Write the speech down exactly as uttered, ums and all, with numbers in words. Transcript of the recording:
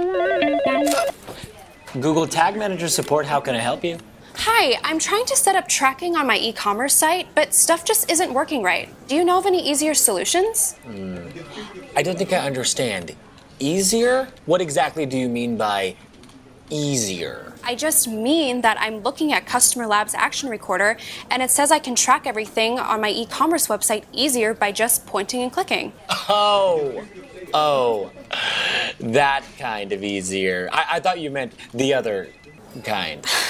Google Tag Manager support, how can I help you? Hi, I'm trying to set up tracking on my e-commerce site, but stuff just isn't working right. Do you know of any easier solutions? Mm. I don't think I understand. Easier? What exactly do you mean by easier? I just mean that I'm looking at CustomerLabs Action Recorder, and it says I can track everything on my e-commerce website easier by just pointing and clicking. Oh, oh, that kind of easier. I, I thought you meant the other kind.